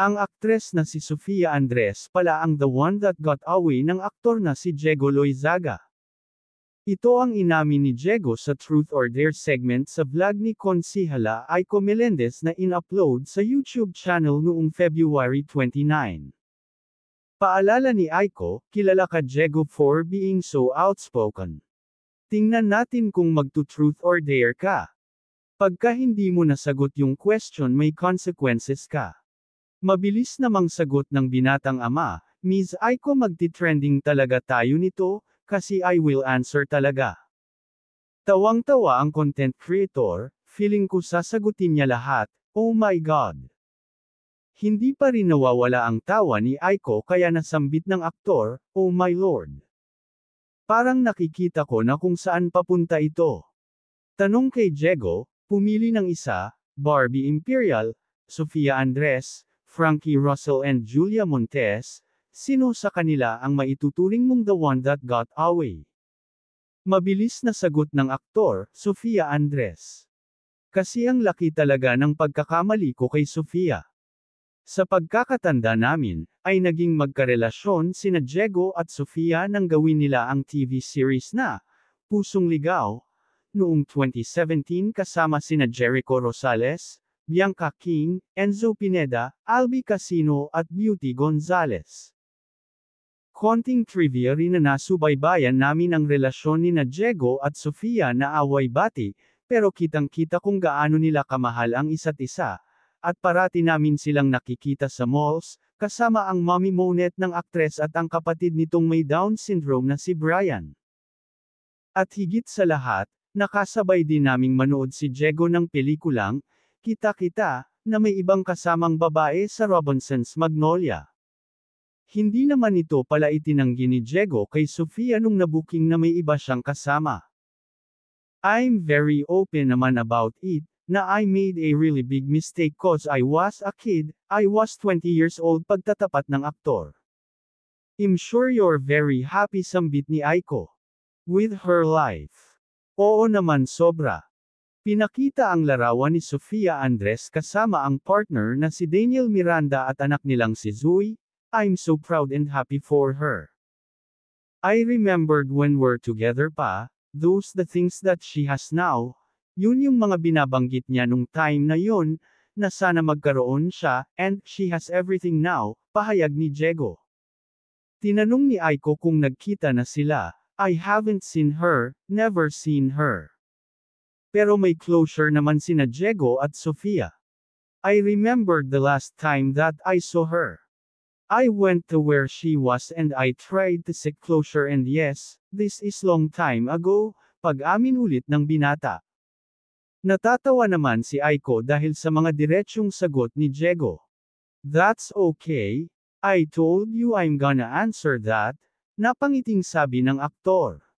Ang aktres na si Sofia Andres pala ang the one that got away ng aktor na si Diego Loizaga. Ito ang inamin ni Diego sa Truth or Dare segment sa vlog ni Konsihala Aiko Melendez na in-upload sa YouTube channel noong February 29. Paalala ni Aiko, kilala ka Diego for being so outspoken. Tingnan natin kung magtu-truth or dare ka. Pagka hindi mo nasagot yung question may consequences ka. Mabilis namang sagot ng binatang ama, Ms. Aiko magti-trending talaga tayo nito, kasi I will answer talaga. Tawang-tawa ang content creator, feeling ko sasagutin niya lahat, oh my god. Hindi pa rin nawawala ang tawa ni Aiko kaya nasambit ng aktor, oh my lord. Parang nakikita ko na kung saan papunta ito. Tanong kay Diego, pumili ng isa, Barbie Imperial, Sofia Andres, Frankie Russell and Julia Montes, sino sa kanila ang maituturing mong the one that got away? Mabilis na sagot ng aktor, Sofia Andres. Kasi ang laki talaga ng pagkakamali ko kay Sofia. Sa pagkakatanda namin, ay naging magkarelasyon sina Diego at Sofia nang gawin nila ang TV series na Pusong Ligaw, noong 2017 kasama sina Jericho Rosales, Bianca King, Enzo Pineda, Albi Casino at Beauty Gonzalez. Konting trivia rin na nasubaybayan namin ang relasyon ni na Diego at Sofia na away-bati, pero kitang-kita kung gaano nila kamahal ang isa't isa, at parati namin silang nakikita sa malls, kasama ang mommy monet ng aktres at ang kapatid nitong may Down syndrome na si Brian. At higit sa lahat, nakasabay din naming manood si Diego ng pelikulang, Kita-Kita, na may ibang kasamang babae sa Robinson's Magnolia. Hindi naman ito pala itinanggi ni Diego kay Sofia nung nabuking na may iba siyang kasama. I'm very open naman about it, na I made a really big mistake cause I was a kid, I was 20 years old pagtatapat ng aktor. I'm sure you're very happy sambit ni Aiko. With her life. Oo naman sobra. Pinakita ang larawan ni Sofia Andres kasama ang partner na si Daniel Miranda at anak nilang si Zoe. I'm so proud and happy for her. I remembered when we're together pa, those the things that she has now, yun yung mga binabanggit niya nung time na yun, na sana magkaroon siya, and she has everything now, pahayag ni Diego. Tinanong ni Aiko kung nagkita na sila, I haven't seen her, never seen her. Pero may closure naman sina Diego at Sofia. I remembered the last time that I saw her. I went to where she was and I tried to seek closure and yes, this is long time ago, pag-amin ulit ng binata. Natatawa naman si Aiko dahil sa mga diretsyong sagot ni Diego. That's okay, I told you I'm gonna answer that, napangiting sabi ng aktor.